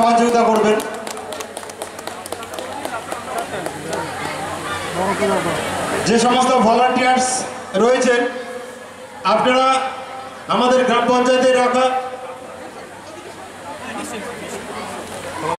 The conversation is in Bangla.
সহযোগিতা করবেন। যে সমস্ত ভলান্টিয়ার্স রয়েছেন আপনারা আমাদের গ্রাম পঞ্চায়েতের